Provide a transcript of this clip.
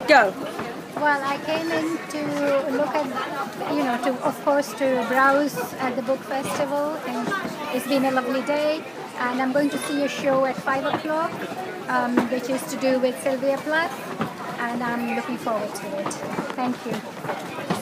Go. Well, I came in to look at, of course, to browse at the book festival, and it's been a lovely day. And I'm going to see a show at 5 o'clock, which is to do with Sylvia Plath, and I'm looking forward to it. Thank you.